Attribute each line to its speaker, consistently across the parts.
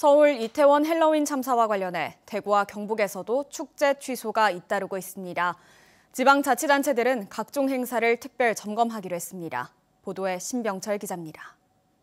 Speaker 1: 서울 이태원 헬로윈 참사와 관련해 대구와 경북에서도 축제 취소가 잇따르고 있습니다. 지방자치단체들은 각종 행사를 특별 점검하기로 했습니다. 보도에 신병철 기자입니다.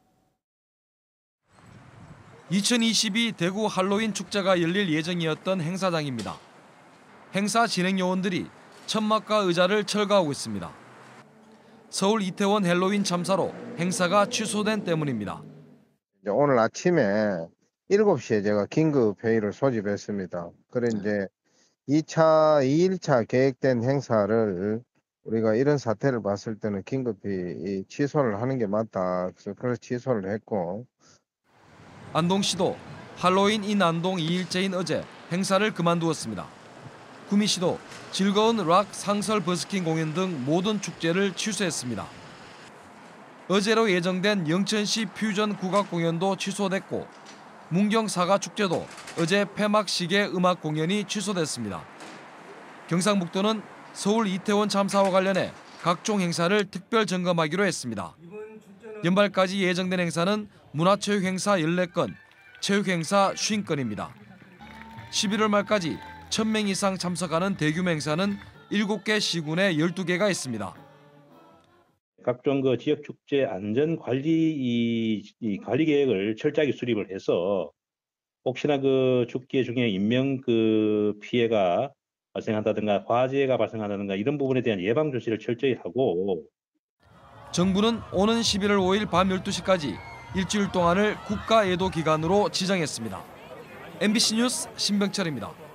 Speaker 2: 2022 대구 할로윈 축제가 열릴 예정이었던 행사장입니다. 행사 진행 요원들이 천막과 의자를 철거하고 있습니다. 서울 이태원 헬로윈 참사로 행사가 취소된 때문입니다.
Speaker 3: 오늘 아침에 7시에 제가 긴급 회의를 소집했습니다. 그래 이제 2일차 계획된 행사를 우리가 이런 사태를 봤을 때는 긴급히 취소를 하는 게 맞다. 그래서 취소를 했고.
Speaker 2: 안동시도 할로윈 인 안동 2일째인 어제 행사를 그만두었습니다. 구미시도 즐거운 락, 상설, 버스킹 공연 등 모든 축제를 취소했습니다. 어제로 예정된 영천시 퓨전 국악 공연도 취소됐고 문경 사과축제도 어제 폐막식의 음악 공연이 취소됐습니다. 경상북도는 서울 이태원 참사와 관련해 각종 행사를 특별 점검하기로 했습니다. 연말까지 예정된 행사는 문화체육 행사 14건, 체육 행사 50건입니다. 11월 말까지 1,000명 이상 참석하는 대규모 행사는 7개 시군에 12개가 있습니다.
Speaker 4: 각종 지역 축제 안전 관리 관리 계획을 철저하게 수립을 해서 혹시나 축제 중에 인명 피해가 발생한다든가 화재가 발생한다든가 이런 부분에 대한 예방 조치를 철저히 하고.
Speaker 2: 정부는 오는 11월 5일 밤 12시까지 일주일 동안을 국가 예도 기간으로 지정했습니다. MBC 뉴스 신병철입니다.